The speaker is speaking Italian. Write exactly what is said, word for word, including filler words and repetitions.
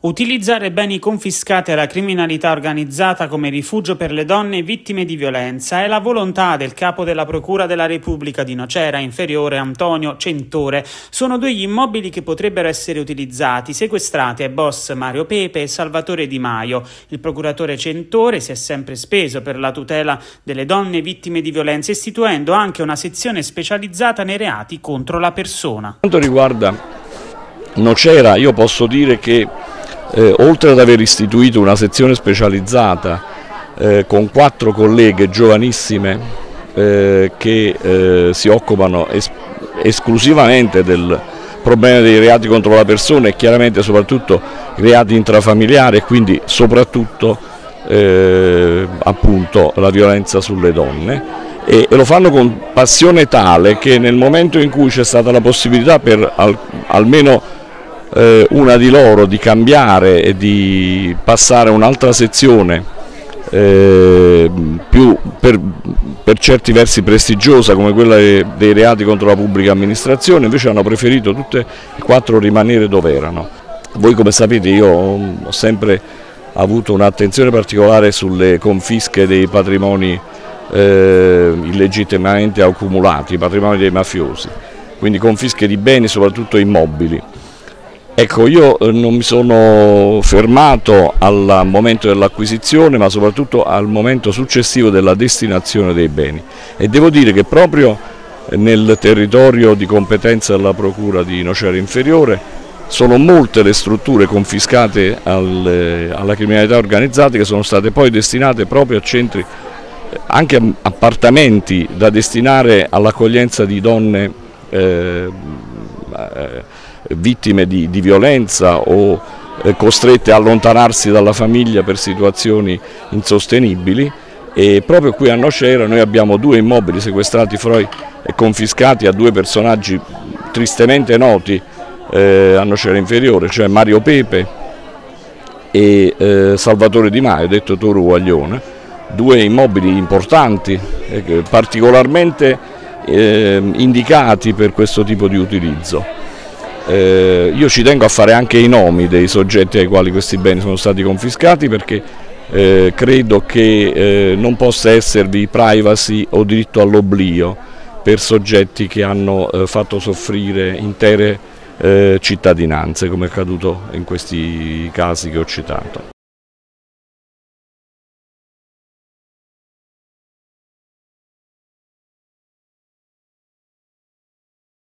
Utilizzare beni confiscati alla criminalità organizzata come rifugio per le donne vittime di violenza è la volontà del capo della Procura della Repubblica di Nocera Inferiore Antonio Centore. Sono due gli immobili che potrebbero essere utilizzati, sequestrati ai boss Mario Pepe e Salvatore Di Maio. Il procuratore Centore si è sempre speso per la tutela delle donne vittime di violenza, istituendo anche una sezione specializzata nei reati contro la persona. Per quanto riguarda Nocera, io posso dire che Eh, oltre ad aver istituito una sezione specializzata eh, con quattro colleghe giovanissime eh, che eh, si occupano es esclusivamente del problema dei reati contro la persona e chiaramente soprattutto reati intrafamiliari e quindi soprattutto eh, appunto la violenza sulle donne, e, e lo fanno con passione tale che nel momento in cui c'è stata la possibilità per al almeno una di loro di cambiare e di passare a un'altra sezione eh, più per, per certi versi prestigiosa come quella dei reati contro la pubblica amministrazione, invece hanno preferito tutte e quattro rimanere dove erano. Voi come sapete io ho sempre avuto un'attenzione particolare sulle confische dei patrimoni eh, illegittimamente accumulati, i patrimoni dei mafiosi, quindi confische di beni soprattutto immobili. Ecco, io non mi sono fermato al momento dell'acquisizione, ma soprattutto al momento successivo della destinazione dei beni, e devo dire che proprio nel territorio di competenza della Procura di Nocera Inferiore sono molte le strutture confiscate al, alla criminalità organizzata che sono state poi destinate proprio a centri, anche a appartamenti da destinare all'accoglienza di donne eh, eh, vittime di, di violenza o eh, costrette a allontanarsi dalla famiglia per situazioni insostenibili. E proprio qui a Nocera noi abbiamo due immobili sequestrati e confiscati a due personaggi tristemente noti eh, a Nocera Inferiore, cioè Mario Pepe e eh, Salvatore Di Maio, detto Toro Guaglione, due immobili importanti, eh, particolarmente eh, indicati per questo tipo di utilizzo. Eh, io ci tengo a fare anche i nomi dei soggetti ai quali questi beni sono stati confiscati, perché eh, credo che eh, non possa esservi privacy o diritto all'oblio per soggetti che hanno eh, fatto soffrire intere eh, cittadinanze, come è accaduto in questi casi che ho citato.